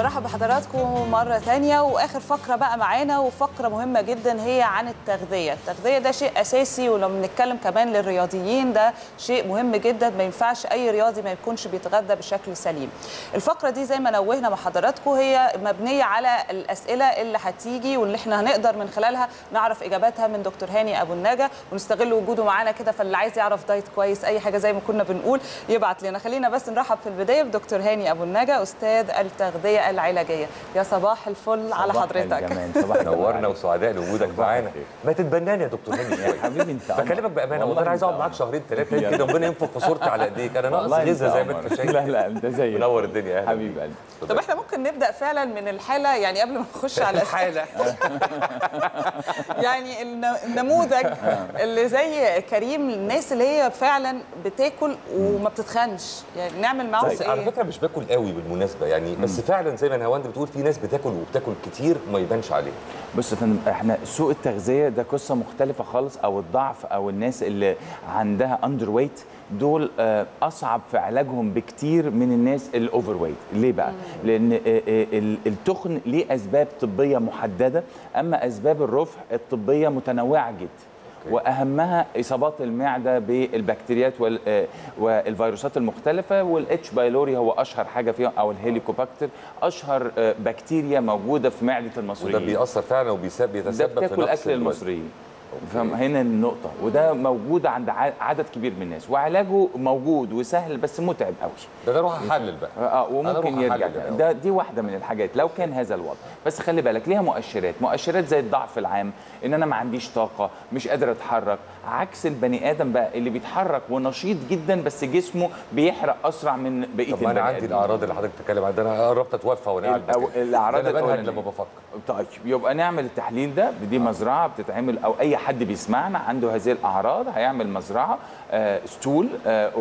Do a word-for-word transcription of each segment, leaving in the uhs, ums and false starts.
برحب بحضراتكم مرة تانية وآخر فقرة بقى معانا، وفقرة مهمة جدا هي عن التغذية. التغذية ده شيء أساسي، ولما بنتكلم كمان للرياضيين ده شيء مهم جدا. ما ينفعش أي رياضي ما يكونش بيتغذى بشكل سليم. الفقرة دي زي ما نوهنا مع حضراتكم هي مبنية على الأسئلة اللي هتيجي واللي احنا هنقدر من خلالها نعرف إجاباتها من دكتور هاني أبو النجا، ونستغل وجوده معانا كده. فاللي عايز يعرف دايت كويس أي حاجة زي ما كنا بنقول يبعت لنا. خلينا بس نرحب في البداية بدكتور هاني أبو النجا، أستاذ التغذية العلاجيه. يا صباح الفل على حضرتك. صباح نورنا وسعداء لوجودك معانا. ما تتبناني يا دكتور هاني يا حبيبي. انت بكلمك بامانه والله، انا عايز اقعد معاك شهرين ثلاثه كده، ربنا ينفخ في صورتي على ايديك. انا ناقص غذاء زي ما انت شايف. لا لا انت زي منور الدنيا يا حبيب قلبي. طب احنا ممكن نبدا فعلا من الحاله، يعني قبل ما نخش على الحاله يعني النموذج اللي زي كريم، الناس اللي هي فعلا بتاكل وما بتتخنش، يعني نعمل معاهم ايه؟ على فكره مش باكل قوي بالمناسبه يعني، بس فعلا زي ما نهاوند بتقول في ناس بتاكل وبتاكل كتير ما يبانش عليه. بص يا فندم، احنا سوء التغذيه ده قصه مختلفه خالص، او الضعف او الناس اللي عندها اندر ويت دول اصعب في علاجهم بكتير من الناس الاوفر ويت. ليه بقى؟ مم. لان التخن ليه اسباب طبيه محدده، اما اسباب الرفع الطبيه متنوعه جدا. واهمها اصابات المعده بالبكتيريات والفيروسات المختلفه، والاتش بايلوري هو اشهر حاجه فيهم، او الهيليكوباكتر اشهر بكتيريا موجوده في معده المصريين. وده بيأثر فعلا وبيتسبب ده بتاكل اكل المصريين. فهنا النقطة، وده موجود عند عدد كبير من الناس، وعلاجه موجود وسهل بس متعب قوي. ده اروح احلل بقى. اه وممكن يرجع. ده دي واحدة من الحاجات لو كان هذا الوضع. بس خلي بالك ليها مؤشرات، مؤشرات زي الضعف العام، ان انا ما عنديش طاقة، مش قادر اتحرك، عكس البني ادم بقى اللي بيتحرك ونشيط جدا بس جسمه بيحرق اسرع من بقية البني ادم. طب انا عندي الاعراض اللي حضرتك بتتكلم عنها، انا قربت اتوفى وانا قاعد الاعراض انا بنهج لما بفكر. طيب يبقى نعمل التحليل ده، دي مزرعة بتتعمل، او اي حد بيسمعنا عنده هذه الاعراض هيعمل مزرعه آه ستول آه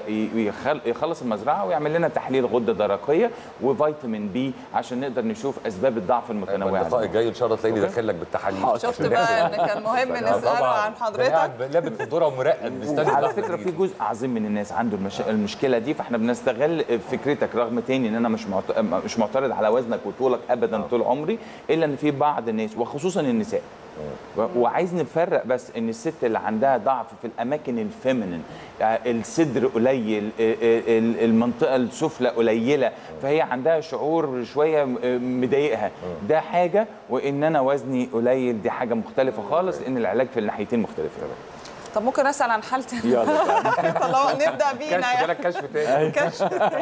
ويخلص المزرعه ويعمل لنا تحليل غده درقيه وفيتامين بي عشان نقدر نشوف اسباب الضعف المتنوعه. اللقاء الجاي ان شاء الله تلاقيني داخل لك بالتحاليل. شفت بقى ان كان مهم نساله عن حضرتك. قاعد لابس في الذره ومراقب مستني. على فكره في جزء عظيم من الناس عنده المش... المشكله دي، فاحنا بنستغل فكرتك رغم تاني ان انا مش معت... مش معترض على وزنك وطولك ابدا طول عمري، الا ان في بعض الناس وخصوصا النساء، وعايز نفرق بس ان الست اللي عندها ضعف في الاماكن الفيمينين، الصدر قليل، المنطقه السفلى قليله، فهي عندها شعور شويه مضايقها، ده حاجه، وان انا وزني قليل دي حاجه مختلفه خالص، لان العلاج في الناحيتين مختلف. طب ممكن اسال عن حالتي؟ يلا طالما نبدا بينا كشف بالك كشف تاني. كشف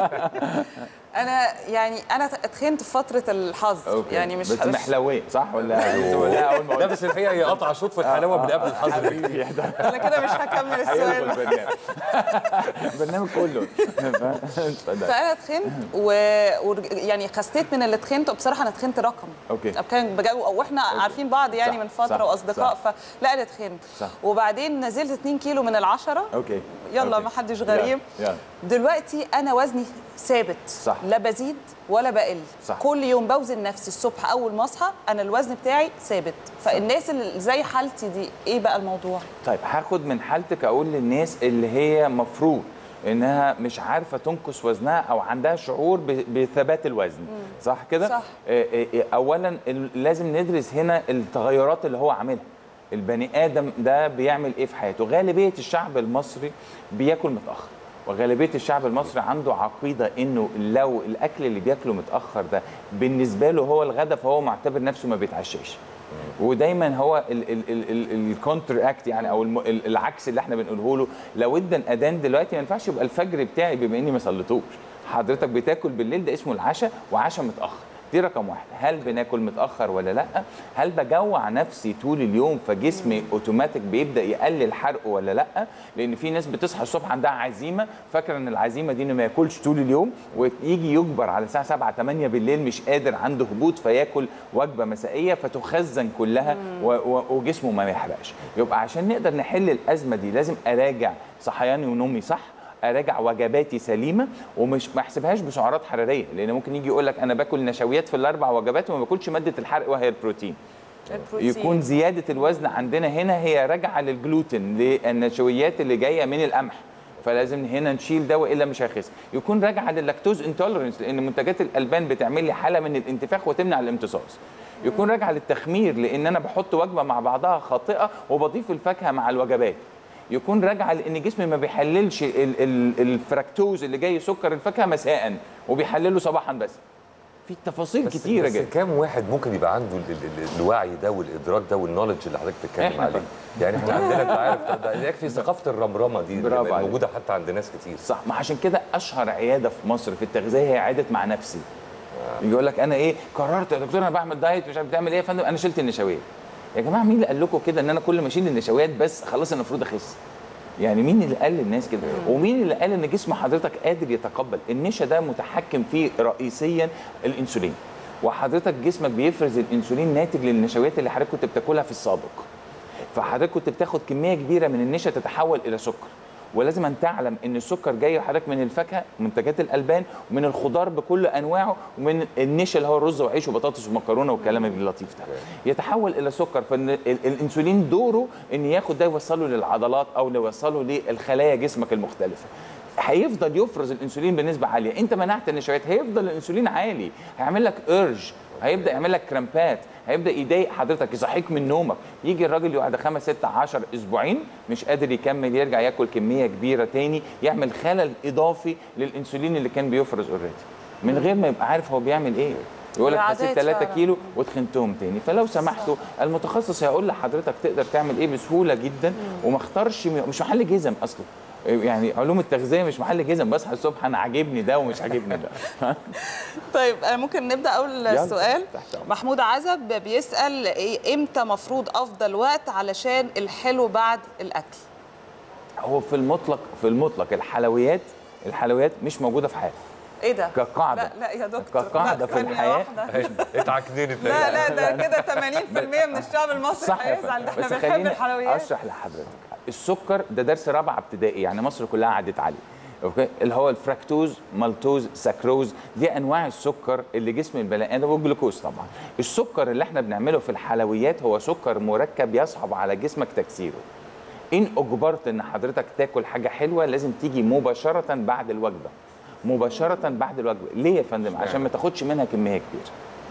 انا يعني انا اتخنت في فتره الحظ. أوكي. يعني مش بس محلويه صح ولا لا؟ لا بس الحقيقه هي قطع شوط في الحلاوه من قبل الحظ. انا كده مش هكمل السؤال. البرنامج كله. فانا اتخنت ويعني خسيت من اللي اتخنته. بصراحه انا اتخنت رقم. اوكي. كان بجو او احنا عارفين بعض يعني من فتره واصدقاء، فلا انا اتخنت. وبعدين نزلت اتنين كيلو من العشرة. اوكي. يلا ما حدش غريب. يلا. دلوقتي انا وزني ثابت. صح. لا بزيد ولا بقل. صح. كل يوم بوزن نفسي الصبح اول ما اصحى انا الوزن بتاعي ثابت. فالناس اللي زي حالتي دي ايه بقى الموضوع؟ طيب هاخد من حالتك اقول للناس اللي هي مفروض انها مش عارفه تنقص وزنها او عندها شعور بثبات الوزن. مم. صح كده؟ صح. اولا لازم ندرس هنا التغيرات اللي هو عاملها. البني ادم ده بيعمل ايه في حياته؟ غالبيه الشعب المصري بياكل متاخر، وغالبيه الشعب المصري عنده عقيده انه لو الاكل اللي بياكله متاخر ده بالنسبه له هو الغدا، فهو معتبر نفسه ما بيتعشاش. ودايما هو الكونتر اكت يعني، او العكس اللي احنا بنقوله له، لو ادى الاذان دلوقتي ما ينفعش يبقى الفجر بتاعي بما اني ما صليتوش. حضرتك بتاكل بالليل، ده اسمه العشاء، وعشاء متاخر. دي رقم واحد. هل بناكل متاخر ولا لا؟ هل بجوع نفسي طول اليوم فجسمي اوتوماتيك بيبدا يقلل حرقه ولا لا؟ لان في ناس بتصحى الصبح عندها عزيمه، فاكره ان العزيمه دي انه ما ياكلش طول اليوم، ويجي يجبر على الساعه سبعة تمانية بالليل مش قادر، عنده هبوط، فياكل وجبه مسائيه فتخزن كلها وجسمه ما يحرقش. يبقى عشان نقدر نحل الازمه دي لازم اراجع صحياني ونومي صح، اراجع وجباتي سليمه، ومش ما احسبهاش بسعرات حراريه، لان ممكن يجي يقول لك انا باكل نشويات في الاربع وجبات وما باكلش ماده الحرق وهي البروتين. البروتين يكون زياده الوزن عندنا هنا هي راجعه للجلوتين، للنشويات اللي جايه من القمح. فلازم هنا نشيل ده والا مش هيخس. يكون راجعه لللاكتوز انتولرنس لان منتجات الالبان بتعمل لي حاله من الانتفاخ وتمنع الامتصاص. يكون راجعه للتخمير لان انا بحط وجبه مع بعضها خاطئه وبضيف الفاكهه مع الوجبات. يكون راجعه لان جسمي ما بيحللش الفراكتوز اللي جاي سكر الفاكهه مساء وبيحلله صباحا بس. في تفاصيل بس كتيره بس جدا. كام واحد ممكن يبقى عنده ال ال الوعي ده والادراك ده والنولج اللي حضرتك بتتكلم عليه؟ يعني احنا عندنا انت عارف ده يكفي ثقافه الرمرمه دي اللي موجوده حتى عند ناس كتير. صح، ما عشان كده اشهر عياده في مصر في التغذيه هي عياده مع نفسي. آه. يقول لك انا ايه قررت يا دكتور انا بعمل دايت مش عارف بتعمل ايه يا فندم انا شلت النشويات. يا جماعه مين اللي قال لكم كده ان انا كل ما اشيل النشويات بس خلاص انا المفروض اخس؟ يعني مين اللي قال للناس كده؟ ومين اللي قال ان جسم حضرتك قادر يتقبل؟ النشا ده متحكم فيه رئيسيا الانسولين. وحضرتك جسمك بيفرز الانسولين ناتج للنشويات اللي حضرتك كنت بتاكلها في السابق. فحضرتك كنت بتاخد كميه كبيره من النشا تتحول الى سكر. ولازم ان تعلم ان السكر جاي لحضرتك من الفاكهه منتجات الالبان ومن الخضار بكل انواعه ومن النشا اللي هو الرز وعيش وبطاطس ومكرونه والكلام اللطيف ده يتحول الى سكر. فالانسولين دوره ان ياخد ده يوصله للعضلات او يوصله للخلايا جسمك المختلفه. هيفضل يفرز الانسولين بنسبه عاليه. انت منعت النشويات هيفضل الانسولين عالي هيعمل لك ارج هيبدا يعمل لك كرامبات هيبدا يضايق حضرتك يصحيك من نومك. يجي الراجل يقعد خمس ست عشر اسبوعين مش قادر يكمل يرجع ياكل كميه كبيره تاني يعمل خلل اضافي للانسولين اللي كان بيفرز اوريدي من غير ما يبقى عارف هو بيعمل ايه. يقول لك خسيت ثلاثة كيلو وتخنتهم تاني. فلو سمحتوا المتخصص هيقول لحضرتك تقدر تعمل ايه بسهوله جدا وما اختارش مش محل جزم اصلا. يعني علوم التغذيه مش محل جزم بصحى الصبح انا عاجبني ده ومش عاجبني ده. طيب ممكن نبدا اول سؤال. محمود عزب بيسال امتى مفروض افضل وقت علشان الحلو بعد الاكل؟ هو في المطلق في المطلق الحلويات الحلويات مش موجوده في حياتنا. ايه ده؟ كقاعده لا لا يا دكتور كقاعده في الحياه اتعكننت. لا لا ده كده ثمانين بالمية من الشعب المصري هيزعل. احنا بنحب الحلويات. اشرح لحضرتك السكر ده درس رابعه ابتدائي يعني مصر كلها عدت عليه. اوكي اللي هو الفراكتوز مالتوز ساكروز دي انواع السكر اللي جسم البني ادم والجلوكوز طبعا. السكر اللي احنا بنعمله في الحلويات هو سكر مركب يصعب على جسمك تكسيره. ان اجبرت ان حضرتك تاكل حاجه حلوه لازم تيجي مباشره بعد الوجبه. مباشره بعد الوجبه. ليه يا فندم؟ عشان ما تاخدش منها كميه كبيره.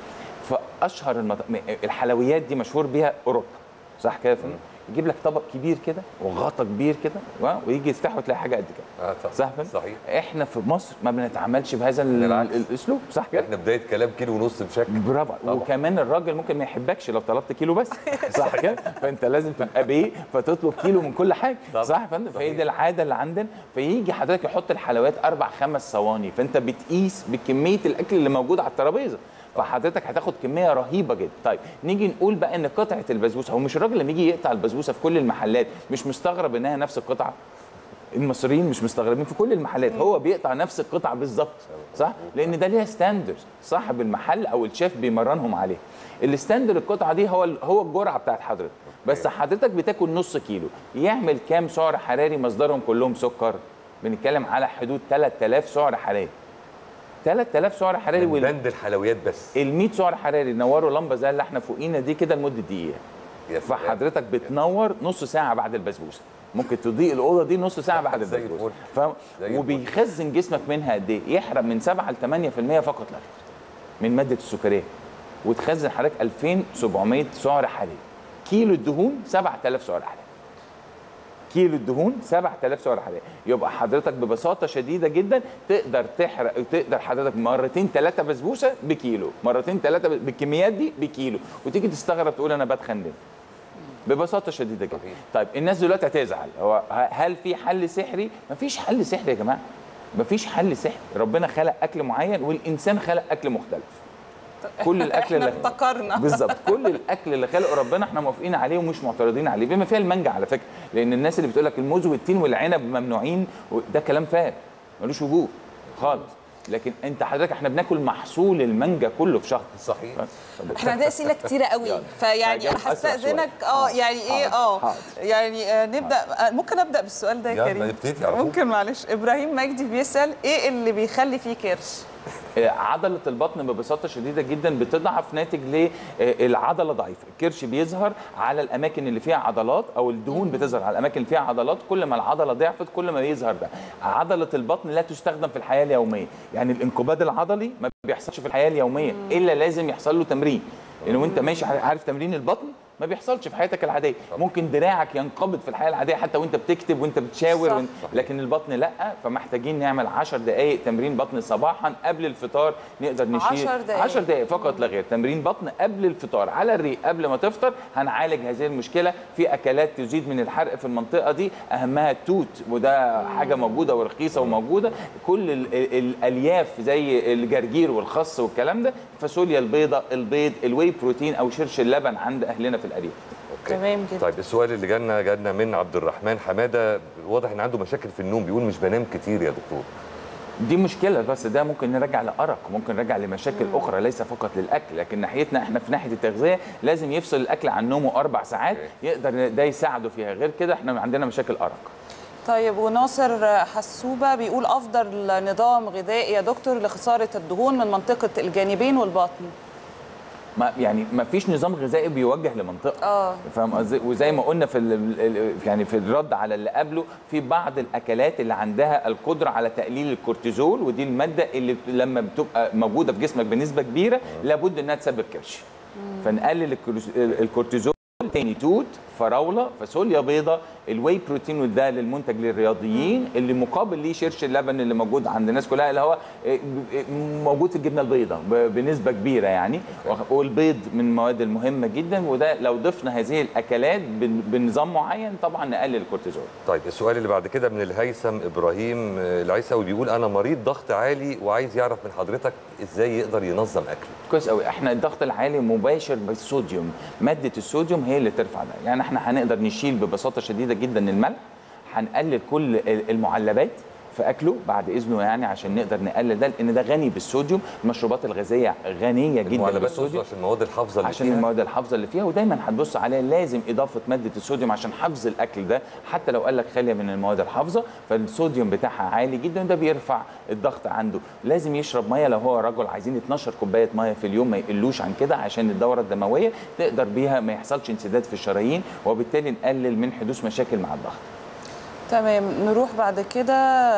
فاشهر المط... الحلويات دي مشهور بيها اوروبا صح كده يا فندم؟ يجيب لك طبق كبير كده وغطا كبير كده ويجي يفتحه تلاقي حاجه قد كده. آه صح فندم؟ صحيح. احنا في مصر ما بنتعاملش بهذا الاسلوب صح كده؟ احنا بدايه كلام كيلو ونص بشكل. برافو. وكمان الراجل ممكن ما يحبكش لو طلبت كيلو بس صح كده؟ فانت لازم تبقى بايه فتطلب كيلو من كل حاجه صح يا فندم؟ فهي دي العاده اللي عندنا. فيجي حضرتك يحط الحلويات اربع خمس صواني فانت بتقيس بكميه الاكل اللي موجود على الترابيزه. فحضرتك هتاخد كميه رهيبه جدا. طيب نيجي نقول بقى ان قطعه البسبوسه هو مش الراجل لما يجي يقطع البسبوسه في كل المحلات مش مستغرب انها نفس القطعه؟ المصريين مش مستغربين في كل المحلات هو بيقطع نفس القطعه بالظبط صح؟ لان ده ليها ستاندرد صاحب المحل او الشيف بيمرنهم عليه. الستاندرد القطعه دي هو هو الجرعه بتاعت حضرتك. بس حضرتك بتاكل نص كيلو يعمل كام سعر حراري مصدرهم كلهم سكر؟ بنتكلم على حدود ثلاثة آلاف سعر حراري. ثلاثة آلاف سعر حراري من بند الحلويات بس. ال مية سعر حراري نوروا لمبه زي اللي احنا فوقينا دي كده لمده دقيقه. فحضرتك بتنور نص ساعه بعد البسبوسه. ممكن تضيء الاوضه دي نص ساعه بعد البسبوسه. ف... وبيخزن جسمك منها قد ايه؟ يحرق من سبعة ل ثمانية بالمية فقط لا غير من ماده السكريه. وتخزن حضرتك ألفين وسبعمية سعر حراري. كيلو الدهون سبعة آلاف سعر حراري. كيلو الدهون سبعة آلاف سعر حراري. يبقى حضرتك ببساطه شديده جدا تقدر تحرق تقدر حضرتك مرتين ثلاثه بسبوسه بكيلو، مرتين ثلاثه بالكميات دي بكيلو، وتيجي تستغرب تقول انا بتخن ليه؟ ببساطه شديده جدا. طيب الناس دلوقتي هتزعل، هو هل في حل سحري؟ مفيش حل سحري يا جماعه. مفيش حل سحري، ربنا خلق اكل معين والانسان خلق اكل مختلف. كل الاكل اللي افتكرنا بالظبط كل الاكل اللي خلقه ربنا احنا موافقين عليه ومش معترضين عليه بما فيها المانجا على فكره، لان الناس اللي بتقول لك الموز والتين والعنب ممنوعين ده كلام فارغ ملوش وجود خالص. لكن انت حضرتك احنا بناكل محصول المانجا كله في شهر. صحيح. احنا عندنا اسئله كتيره قوي فيعني انا هستاذنك اه يعني ايه اه يعني آه نبدا آه ممكن ابدا بالسؤال ده يا كريم؟ نبتدي. ممكن معلش. ابراهيم مجدي بيسال ايه اللي بيخلي فيه كرش؟ عضله البطن ببساطه شديده جدا بتضعف ناتج للعضله ضعيفه، الكرش بيظهر على الاماكن اللي فيها عضلات او الدهون بتظهر على الاماكن اللي فيها عضلات، كل ما العضله ضعفت كل ما يظهر ده. عضله البطن لا تستخدم في الحياه اليوميه، يعني الانقباض العضلي ما بيحصلش في الحياه اليوميه الا لازم يحصل له تمرين. لان وانت ماشي عارف تمرين البطن ما بيحصلش في حياتك العاديه، ممكن دراعك ينقبض في الحياه العاديه حتى وانت بتكتب وانت بتشاور صح. وانت... لكن البطن لا، فمحتاجين نعمل عشر دقائق تمرين بطن صباحا قبل الفطار، نقدر نشيل عشر دقائق فقط لا غير، تمرين بطن قبل الفطار على الريق قبل ما تفطر. هنعالج هذه المشكله في اكلات تزيد من الحرق في المنطقه دي، اهمها التوت وده حاجه موجوده ورخيصه وموجوده، كل ال ال الالياف زي الجرجير والخس والكلام ده، الفاصوليا البيضاء، البيض، الواي بروتين او شرش اللبن عند اهلنا في الارياف. تمام جدا. طيب السؤال اللي جالنا جالنا من عبد الرحمن حماده، واضح ان عنده مشاكل في النوم، بيقول مش بنام كتير يا دكتور. دي مشكله، بس ده ممكن نرجع لارق، ممكن نرجع لمشاكل مم. اخرى ليس فقط للاكل، لكن ناحيتنا احنا في ناحيه التغذيه لازم يفصل الاكل عن نومه اربع ساعات okay. يقدر ده يساعده فيها، غير كده احنا عندنا مشاكل ارق. طيب وناصر حسوبه بيقول افضل نظام غذائي يا دكتور لخساره الدهون من منطقه الجانبين والبطن. ما يعني ما فيش نظام غذائي بيوجه لمنطقه اه فاهم قصدي؟ وزي ما قلنا في يعني في الرد على اللي قبله، في بعض الاكلات اللي عندها القدره على تقليل الكورتيزول، ودي الماده اللي لما بتبقى موجوده في جسمك بنسبه كبيره لابد انها تسبب كرش. فنقلل الكورتيزول. تاني توت، فراوله، فاصوليا بيضاء، الواي بروتين وده للمنتج للرياضيين، اللي مقابل ليه شرش اللبن اللي موجود عند الناس كلها اللي هو موجود في الجبنه البيضاء بنسبه كبيره يعني، والبيض من المواد المهمه جدا، وده لو ضفنا هذه الاكلات بنظام معين طبعا نقلل الكورتيزول. طيب السؤال اللي بعد كده من الهيثم ابراهيم العيساوي، بيقول انا مريض ضغط عالي وعايز يعرف من حضرتك ازاي يقدر ينظم اكله. كويس قوي. احنا الضغط العالي مباشر بالصوديوم، ماده الصوديوم هي اللي ترفع ده، يعني احنا هنقدر نشيل ببساطه شديده جدا الملح، هنقلل كل المعلبات في اكله بعد اذنه يعني عشان نقدر نقلل ده، لان ده غني بالصوديوم. المشروبات الغازيه غنيه جدا بالصوديوم عشان المواد الحافظه اللي عشان فيها. المواد الحافظه اللي فيها، ودايما هتبص عليها لازم اضافه ماده الصوديوم عشان حفظ الاكل ده، حتى لو قال لك خاليه من المواد الحافظه فالصوديوم بتاعها عالي جدا، ده بيرفع الضغط عنده. لازم يشرب ميه، لو هو رجل عايزين اتناشر كوبايه ميه في اليوم، ما يقلوش عن كده عشان الدوره الدمويه تقدر بيها ما يحصلش انسداد في الشرايين، وبالتالي نقلل من حدوث مشاكل مع الضغط. تمام. نروح بعد كده،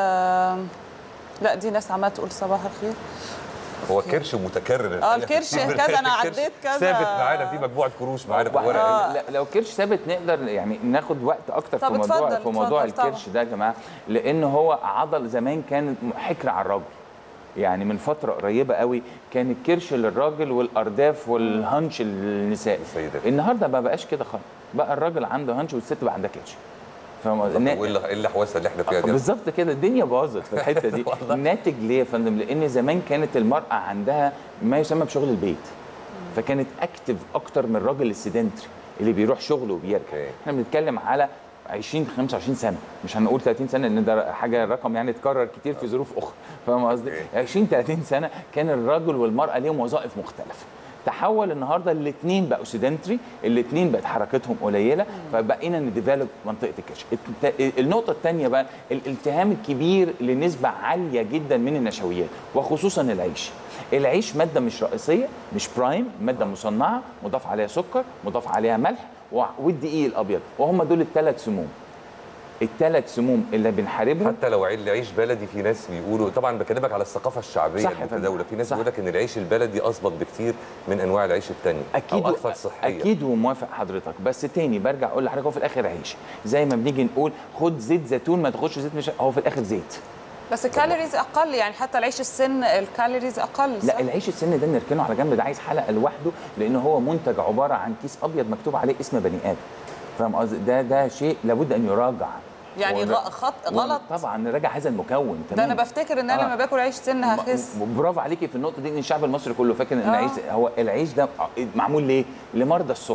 لا دي ناس عماله تقول صباح الخير. هو كرش متكرر. اه الكرش كذا، انا عديت كذا ثابت معانا في مجموعه كروش معانا في الورقه. آه. لو كرش ثابت نقدر يعني ناخد وقت اكتر في موضوع في موضوع الكرش ده يا جماعه، لان هو عضل زمان كان حكر على الراجل، يعني من فتره قريبه قوي كان الكرش للراجل والارداف والهنش للنساء. النهارده ما بقاش كده خالص، بقى الراجل عنده هنش والست بقى عندها كرش. وايه الحواسه اللي احنا فيها دي؟ بالظبط كده، الدنيا باظت في الحته دي. الناتج ليه يا فندم؟ لان زمان كانت المراه عندها ما يسمى بشغل البيت، فكانت اكتف اكتر من الراجل السيدنتري اللي بيروح شغله وبيرجع. احنا بنتكلم على عشرين خمسة وعشرين سنه، مش هنقول ثلاثين سنه لان ده حاجه رقم يعني اتكرر كتير في ظروف اخرى، فاهم قصدي؟ عشرين ثلاثين سنه كان الراجل والمراه ليهم وظائف مختلفه. تحول النهارده الاثنين بقوا سيدنتري، الاثنين بقت حركتهم قليله، فبقينا نديفلوب منطقه الكرش. النقطه الثانيه بقى الالتهام الكبير لنسبه عاليه جدا من النشويات وخصوصا العيش. العيش ماده مش رئيسيه، مش برايم، ماده مصنعه مضاف عليها سكر، مضاف عليها ملح، والدقيق الابيض، وهم دول الثلاث سموم. الثلاث سموم اللي بنحاربهم. حتى لو العيش بلدي، في ناس بيقولوا، طبعا بكلمك على الثقافه الشعبيه المتداوله، في ناس بيقول لك ان العيش البلدي اظبط بكتير من انواع العيش الثانيه او اكثر صحيه. اكيد وموافق حضرتك، بس تاني برجع اقول لحضرتك هو في الاخر عيش، زي ما بنيجي نقول خد زيت زيتون ما تاخدش زيت، مش هو في الاخر زيت، بس الكالوريز اقل، يعني حتى العيش السن الكالوريز اقل. لا العيش السن ده نركنه على جنب، ده عايز حلقه لوحده، لان هو منتج عباره عن كيس ابيض مكتوب عليه اسم بني ادم، فاهم قصدي؟ ده ده شيء لابد ان يراجع، يعني خط غلط. طبعا نراجع هذا المكون. ده انا بفتكر ان انا آه. لما باكل عيش سن هخس. برافو عليكي في النقطه دي، ان الشعب المصري كله فاكر ان آه. العيش هو العيش ده معمول ليه؟ لمرضى السكر،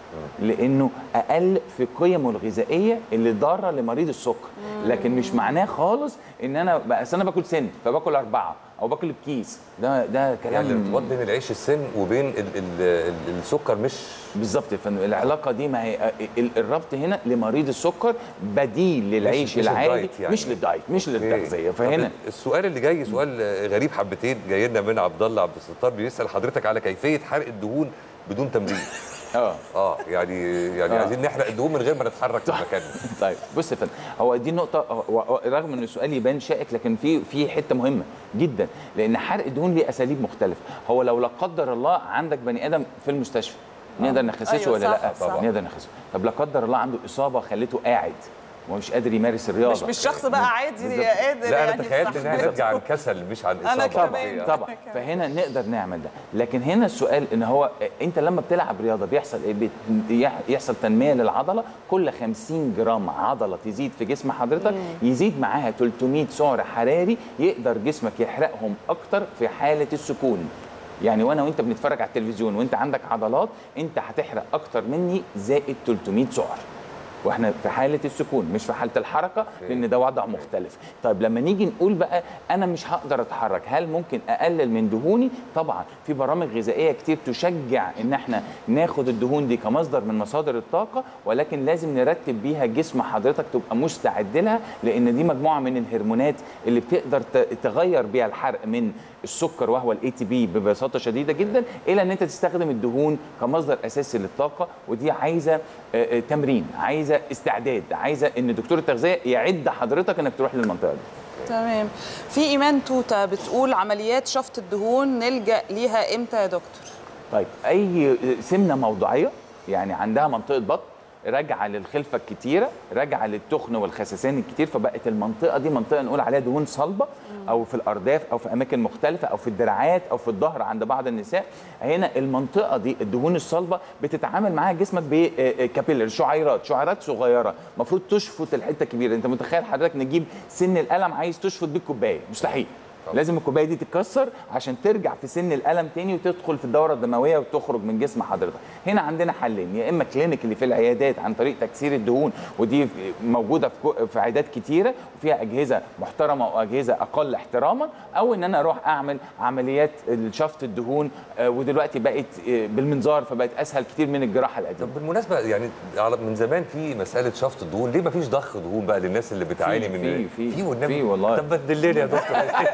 لانه اقل في قيمه الغذائيه اللي ضاره لمريض السكر، لكن مش معناه خالص ان انا بس انا باكل سن فباكل اربعه او باكل بكيس. ده ده كلام يعني الارتباط بين العيش السن وبين ال ال ال السكر مش بالظبط يا فندم. العلاقه دي ما هي الربط هنا لمريض السكر بديل للعيش مش العادي، يعني. مش للدايت مش للتغذيه. فهنا السؤال اللي جاي سؤال غريب حبتين، جاي لنا من عبد الله عبد الستار بيسال حضرتك على كيفيه حرق الدهون بدون تمرين. اه اه يعني يعني آه. عايزين نحرق الدهون من غير ما نتحرك في مكاننا. طيب بص يا فندم، هو دي نقطه رغم ان السؤال يبان شائك لكن في في حته مهمه جدا، لان حرق الدهون ليه اساليب مختلفه. هو لو لا قدر الله عندك بني ادم في المستشفى نقدر نخسسه أيوة ولا صح لا؟ صح. نقدر نخسسه. طب لا قدر الله عنده اصابه خلته قاعد ومش قادر يمارس الرياضه، مش مش شخص بقى عادي قادر. لا انا يعني تخيلت انها نرجع عن كسل مش عن اصابه. أنا كمان. طبعا طبعا. فهنا نقدر نعمل ده، لكن هنا السؤال ان هو انت لما بتلعب رياضه بيحصل ايه؟ بت- يحصل تنميه للعضله. كل خمسين جرام عضله تزيد في جسم حضرتك يزيد معاها ثلاثمائة سعر حراري يقدر جسمك يحرقهم اكتر في حاله السكون. يعني وانا وانت بنتفرج على التلفزيون وانت عندك عضلات انت هتحرق اكتر مني زائد ثلاثمائة سعر، واحنا في حاله السكون مش في حاله الحركه، لان ده وضع مختلف. طيب لما نيجي نقول بقى انا مش هقدر اتحرك، هل ممكن اقلل من دهوني؟ طبعا في برامج غذائيه كتير تشجع ان احنا ناخد الدهون دي كمصدر من مصادر الطاقه، ولكن لازم نرتب بيها جسم حضرتك تبقى مستعد لها، لان دي مجموعه من الهرمونات اللي بتقدر تغير بيها الحرق من السكر وهو الاي تي بي ببساطه شديده جدا الى ان انت تستخدم الدهون كمصدر اساسي للطاقه. ودي عايزه تمرين، عايزه استعداد، عايزه ان دكتور التغذيه يعد حضرتك انك تروح للمنطقه دي. تمام. في ايمان توته بتقول عمليات شفط الدهون نلجا ليها امتى يا دكتور؟ طيب اي سمنه موضعيه يعني عندها منطقه بطن راجعه للخلفه الكتيره، راجعه للتخن والخسسان الكتير، فبقت المنطقه دي منطقه نقول عليها دهون صلبه، او في الارداف او في اماكن مختلفه او في الدراعات او في الظهر عند بعض النساء. هنا المنطقه دي الدهون الصلبه بتتعامل معاها جسمك بكابيلر، شعيرات شعيرات صغيره المفروض تشفط الحته الكبيره. انت متخيل حضرتك نجيب سن القلم عايز تشفط بيه الكوبايه؟ مستحيل. لازم الكوبايه دي تتكسر عشان ترجع في سن الالم تاني وتدخل في الدوره الدمويه وتخرج من جسم حضرتك. هنا عندنا حلين، يا اما كلينيك اللي في العيادات عن طريق تكسير الدهون، ودي موجوده في عيادات كتيره وفيها اجهزه محترمه واجهزه اقل احتراما، او ان انا اروح اعمل عمليات شفط الدهون، ودلوقتي بقت بالمنظار فبقت اسهل كتير من الجراحه القديمه. طب بالمناسبه يعني من زمان في مساله شفط الدهون، ليه ما فيش ضخ دهون بقى للناس اللي بتعاني من في في في والنبي في والله. طب بدلني يا دكتور.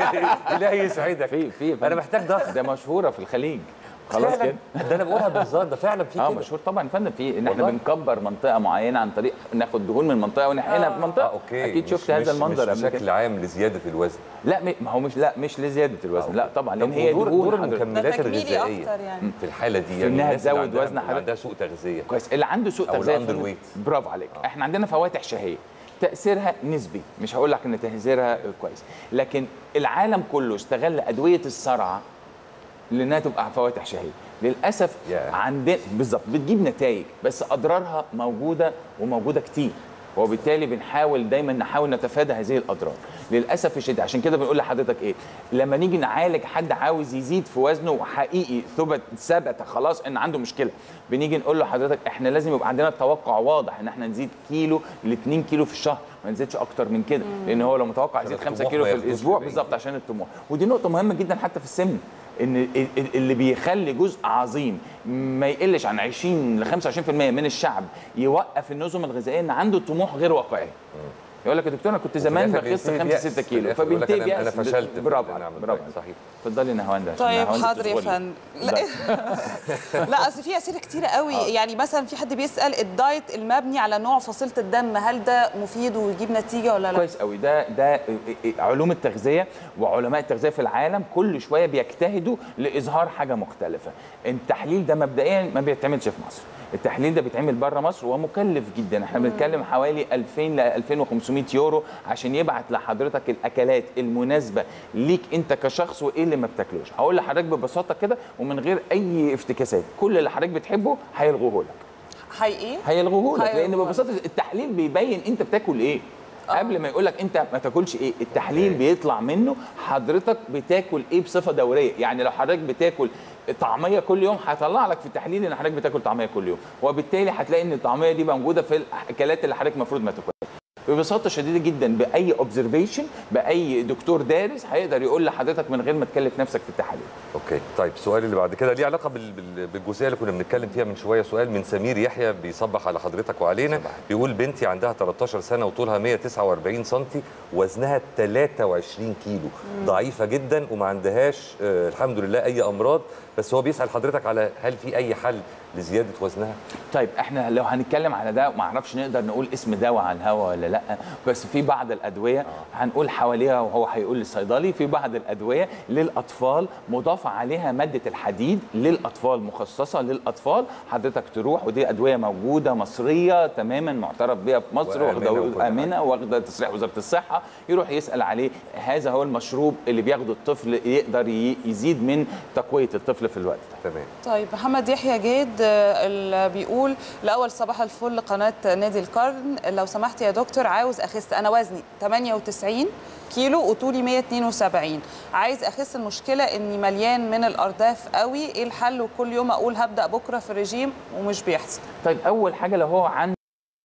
الهي يسعدك. في في انا محتاج ضخ. ده مشهوره في الخليج خلاص كده. ده انا بقولها بالظبط، ده فعلا في كده. اه مشهور طبعا يا فندم، في ان احنا بنكبر منطقه معينه عن طريق ناخد دهون من منطقه ونحقنها في منطقه. آه أوكي. اكيد شفت هذا المنظر قبل كده بشكل عام لزياده الوزن. لا ما هو مش لا مش لزياده الوزن، لا طبعا، لان هي دور, دهون دور المكملات الغذائيه يعني. في الحاله دي يعني انها تزود وزن حضرتك، عندها سوء تغذيه كويس. اللي عنده سوء تغذيه برافو عليك. آه. احنا عندنا فواتح شهيه تاثيرها نسبي، مش هقول لك ان تاثيرها كويس، لكن العالم كله استغل ادويه الصرعه لانها تبقى فواتح شهيه. للاسف yeah. عندنا بالظبط بتجيب نتائج بس اضرارها موجوده وموجوده كتير، وبالتالي بنحاول دايما نحاول نتفادى هذه الاضرار للاسف الشديد. عشان كده بنقول لحضرتك ايه، لما نيجي نعالج حد عاوز يزيد في وزنه وحقيقي ثبت ثبت خلاص ان عنده مشكله، بنيجي نقول له حضرتك احنا لازم يبقى عندنا توقع واضح ان احنا نزيد كيلو ل اتنين كيلو في الشهر، ما نزيدش اكتر من كده، لان هو لو متوقع يزيد خمسة كيلو في الاسبوع بالظبط عشان الطموح. ودي نقطه مهمه جدا حتى في السمنه، ان اللي بيخلي جزء عظيم ما يقلش عن عشرين ل خمسة وعشرين بالمية من الشعب يوقف النظم الغذائيه ان عنده طموح غير واقعي. يقول لك يا دكتور انا كنت زمان بخس خمسة ستة كيلو، فبينتهي بيأس. انا فشلت. برافو برافو صحيح. اتفضلي يا نهاوند. طيب حاضر يا فندم. لا لا اصل في اسئله كتيره قوي. آه. يعني مثلا في حد بيسال الدايت المبني على نوع فصيله الدم هل ده مفيد ويجيب نتيجه ولا لا؟ كويس قوي. ده ده علوم التغذيه وعلماء التغذيه في العالم كل شويه بيجتهدوا لاظهار حاجه مختلفه. التحليل ده مبدئيا ما بيتعملش في مصر، التحليل ده بيتعمل بره مصر ومكلف جدا. احنا بنتكلم حوالي ألفين ل ألفين وخمسمائة يورو عشان يبعت لحضرتك الاكلات المناسبه ليك انت كشخص وايه اللي ما بتاكلوش. هقول لحضرتك ببساطه كده ومن غير اي افتكاسات، كل اللي حضرتك بتحبه هيلغوه لك. هي ايه؟ هيلغوه لك، لان ببساطه التحليل بيبين انت بتاكل ايه. قبل ما يقول لك انت ما تاكلش ايه، التحليل بيطلع منه حضرتك بتاكل ايه بصفه دوريه. يعني لو حضرتك بتاكل طعميه كل يوم هيطلع لك في التحليل ان حضرتك بتاكل طعميه كل يوم، وبالتالي هتلاقي ان الطعميه دي موجوده في الاكلات اللي حضرتك المفروض ما تاكلها. ببساطه شديده جدا باي اوبزرفيشن باي دكتور دارس هيقدر يقول لحضرتك من غير ما تكلف نفسك في التحاليل. اوكي طيب السؤال اللي بعد كده ليه علاقه بالجزئيه اللي كنا بنتكلم فيها من شويه. سؤال من سمير يحيى بيصبح على حضرتك وعلينا. بيقول بنتي عندها تلتاشر سنه وطولها مية وتسعة وأربعين سم وزنها تلاتة وعشرين كيلو، مم. ضعيفه جدا وما عندهاش آه الحمد لله اي امراض، بس هو بيسال حضرتك على هل في اي حل لزياده وزنها؟ طيب احنا لو هنتكلم على ده ما اعرفش نقدر نقول اسم دواء على الهواء ولا لا، بس في بعض الادويه آه. هنقول حواليها وهو هيقول للصيدلي في بعض الادويه للاطفال مضاف عليها ماده الحديد للاطفال، مخصصه للاطفال، حضرتك تروح ودي ادويه موجوده مصريه تماما معترف بها في مصر واخده امنه واخده تصريح وزاره الصحه، يروح يسال عليه. هذا هو المشروب اللي بياخده الطفل يقدر يزيد من تقويه الطفل في الوقت ده. تمام. طيب محمد يحيى جيد اللي بيقول الاول صباح الفل قناه نادي القرن، لو سمحت يا دكتور عاوز اخس، انا وزني تمانية وتسعين كيلو وطولي مية واتنين وسبعين، عايز اخس، المشكله اني مليان من الارداف قوي، ايه الحل؟ وكل يوم اقول هبدا بكره في الرجيم ومش بيحصل. طيب اول حاجه لو هو عن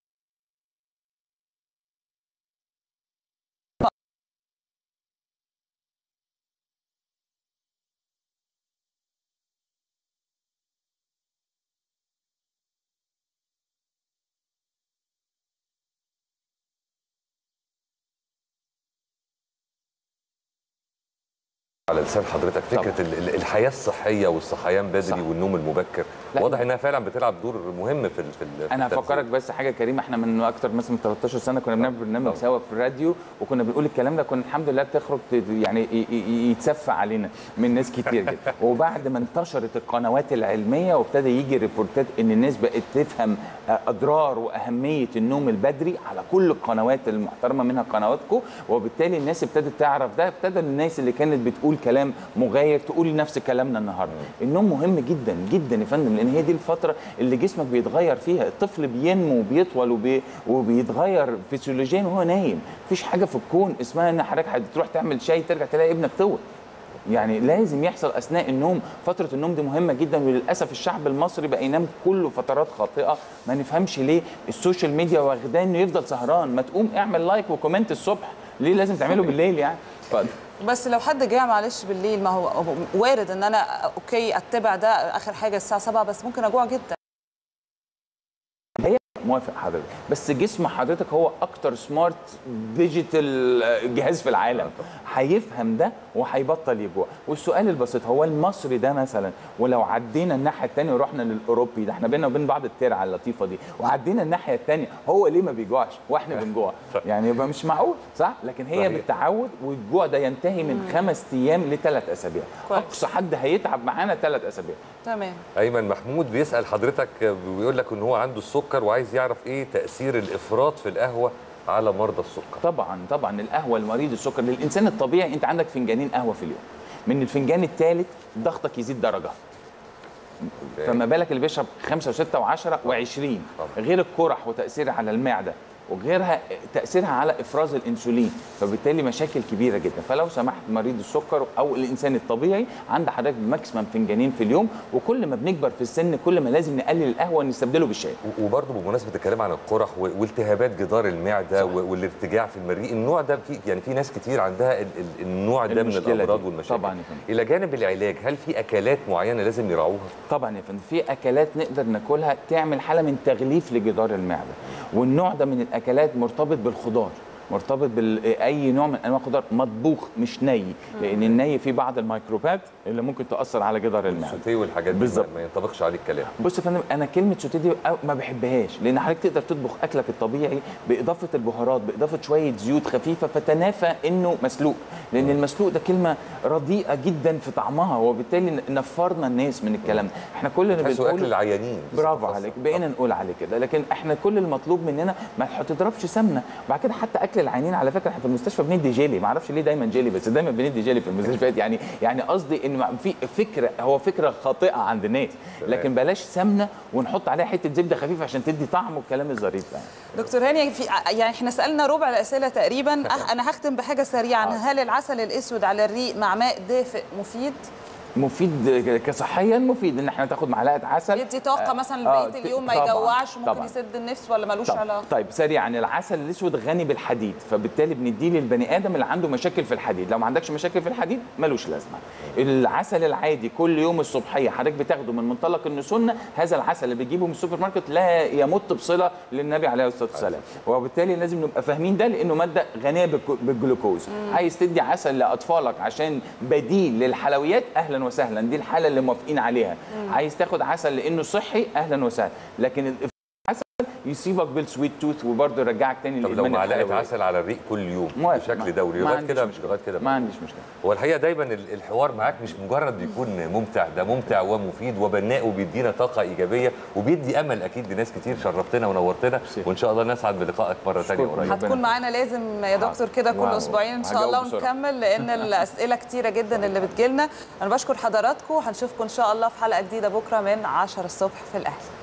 على لسان حضرتك فكره طبعا. الحياه الصحيه والصحيان بدري صح. والنوم المبكر واضح انها فعلا بتلعب دور مهم في في انا هفكرك بس حاجه كريم، احنا من اكتر مثلا من تلتاشر سنه كنا بنعمل برنامج سوا في الراديو وكنا بنقول الكلام ده، كنا الحمد لله بتخرج يعني يتسفى علينا من ناس كتير جدا. وبعد ما انتشرت القنوات العلميه وابتدى يجي ريبورتات ان الناس بقت تفهم اضرار واهميه النوم البدري على كل القنوات المحترمه منها قنواتكم، وبالتالي الناس ابتدت تعرف ده، ابتدى الناس اللي كانت بتقول كلام مغاير تقول نفس كلامنا النهارده. النوم مهم جدا جدا يا فندم، لان هي دي الفتره اللي جسمك بيتغير فيها، الطفل بينمو وبيطول وبي... وبيتغير فسيولوجيا وهو نايم. مفيش حاجه في الكون اسمها ان حضرتك هتروح تعمل شاي ترجع تلاقي ابنك طول. يعني لازم يحصل اثناء النوم، فتره النوم دي مهمه جدا، وللاسف الشعب المصري بقى ينام كله فترات خاطئه، ما نفهمش ليه السوشيال ميديا واخداه انه يفضل سهران. ما تقوم اعمل لايك وكومنت الصبح، ليه لازم تعمله بالليل يعني؟ اتفضل. بس لو حد جاء معلش بالليل، ما هو وارد ان انا اوكي اتبع ده اخر حاجه الساعه سبعة، بس ممكن اجوع جدا. موافق حضرتك، بس جسم حضرتك هو اكتر سمارت ديجيتال جهاز في العالم، هيفهم ده وهيبطل يجوع. والسؤال البسيط، هو المصري ده مثلا ولو عدينا الناحيه الثانيه ورحنا للاوروبي ده، احنا بينا وبين بعض الترعه اللطيفه دي، وعدينا الناحيه الثانيه، هو ليه ما بيجوعش واحنا بنجوع؟ يعني يبقى مش معقول صح؟ لكن هي بالتعود، والجوع ده ينتهي من خمس ايام لثلاث اسابيع، اقصى حد هيتعب معانا ثلاث اسابيع. تمام. ايمن محمود بيسال حضرتك وبيقول لك ان هو عنده السكر وعايز يعرف ايه تاثير الافراط في القهوه على مرضى السكر. طبعا طبعا القهوه لمريض السكر، للانسان الطبيعي انت عندك فنجانين قهوه في اليوم، من الفنجان الثالث ضغطك يزيد درجه، فما بالك اللي بيشرب خمسة وستة وعشرة وعشرين، غير القرح وتاثيرها على المعده وغيرها تاثيرها على افراز الانسولين، فبالتالي مشاكل كبيره جدا. فلو سمحت مريض السكر او الانسان الطبيعي عند حضرتك ماكسيمم فنجانين في اليوم، وكل ما بنكبر في السن كل ما لازم نقلل القهوه ونستبدله بالشاي. وبرضه بمناسبه الكلام عن القرح والتهابات جدار المعده صح. والارتجاع في المريء، النوع ده في يعني في ناس كتير عندها النوع ده من الامراض والمشاكل. طبعا يا فندم. الى جانب العلاج، هل في اكلات معينه لازم يراعوها؟ طبعا يا فندم، في اكلات نقدر ناكلها تعمل حاله من تغليف لجدار المعده، والنوع ده من الاكلات مرتبط بالخضار، مرتبط باي نوع من انواع الخضار مطبوخ مش ني، لان الني فيه بعض الميكروبات اللي ممكن تاثر على جدار المعده. السوتيه والحاجات دي بالظبط ما ينطبقش عليه الكلام. بص يا فندم، انا كلمه سوتيه دي ما بحبهاش، لان حضرتك تقدر تطبخ اكلك الطبيعي باضافه البهارات، باضافه شويه زيوت خفيفه، فتنافى انه مسلوق، لان المسلوق ده كلمه رديئه جدا في طعمها، وبالتالي نفرنا الناس من الكلام ده. احنا كل اللي بنقول اكل العيانين. برافو عليك، بقينا نقول عليه كده، لكن احنا كل المطلوب مننا ما تضربش سمنه، بعد كده حتى اكل الاكل العينين على فكره احنا في المستشفى بندي جيلي، ما اعرفش ليه دايما جيلي، بس دايما بندي جيلي في المستشفيات. يعني يعني قصدي ان في فكره، هو فكره خاطئه عند الناس، لكن بلاش سمنه ونحط عليها حته زبده خفيفه عشان تدي طعم والكلام الظريف ده. دكتور هاني، في يعني احنا سالنا ربع الاسئله تقريبا. انا هختم بحاجه سريعه. هل العسل الاسود على الريق مع ماء دافئ مفيد؟ مفيد كصحيا، مفيد ان احنا تاخد معلقه عسل يدي طاقه مثلا بقيه آه اليوم، ما طبعًا يجوعش، ممكن طبعًا يسد النفس، ولا ملوش علاقه؟ طيب سريعا، العسل الاسود غني بالحديد، فبالتالي بنديه للبني ادم اللي عنده مشاكل في الحديد. لو ما عندكش مشاكل في الحديد ملوش لازمه. العسل العادي كل يوم الصبحيه حضرتك بتاخده من منطلق انه سنه، هذا العسل اللي بتجيبه من السوبر ماركت لا يمت بصله للنبي عليه الصلاه والسلام، وبالتالي لازم نبقى فاهمين ده، لانه ماده غنيه بالجلوكوز. عايز تدي عسل لاطفالك عشان بديل للحلويات، اهلا وسهلا، دي الحاله اللي موافقين عليها. مم. عايز تاخد عسل لانه صحي، اهلا وسهلا، لكن العسل يسيبك بالسويت توث وبرضه يرجعك تاني طب لو معلقه عسل على الريق كل يوم بشكل دوري لغايه كده مش لغايه كده ما عنديش مشكله. هو الحقيقه دايما الحوار معاك مش مجرد بيكون ممتع، ده ممتع ومفيد وبناء وبيدينا طاقه ايجابيه وبيدي امل اكيد لناس كتير. شرفتنا ونورتنا، وان شاء الله نسعد بلقائك مره ثانيه قريب. هتكون معانا لازم يا دكتور كده كل اسبوعين ان شاء الله ونكمل، لان الاسئله كتيره جدا اللي بتجيلنا. انا بشكر حضراتكم، هنشوفكم ان شاء الله في حلقه جديده بكره من عشرة الصبح في الاهلي.